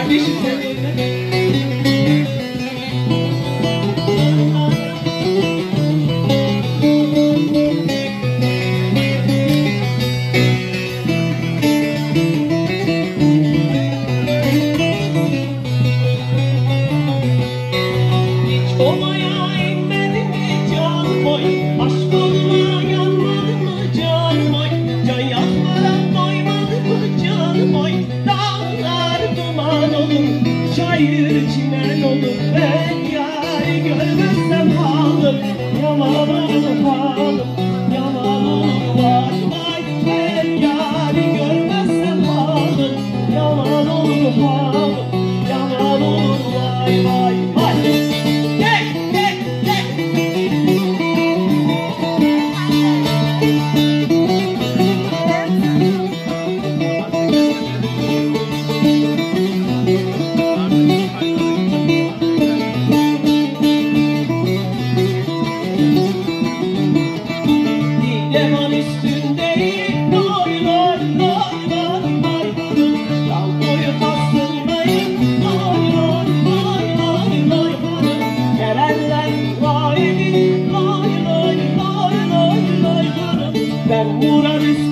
Çimen olur ben yari görmezsem halim yaman olur halim yaman olur vay vay ben yari görmezsem halim yaman olur halim yaman olur vay vay vay hey hey hey Leman üstündeyim, loy loy loy loy loy dal boyu bastırmayın, loy loy loy loy loy gelenler vay loy loy loy loy loy ben vurar üstüne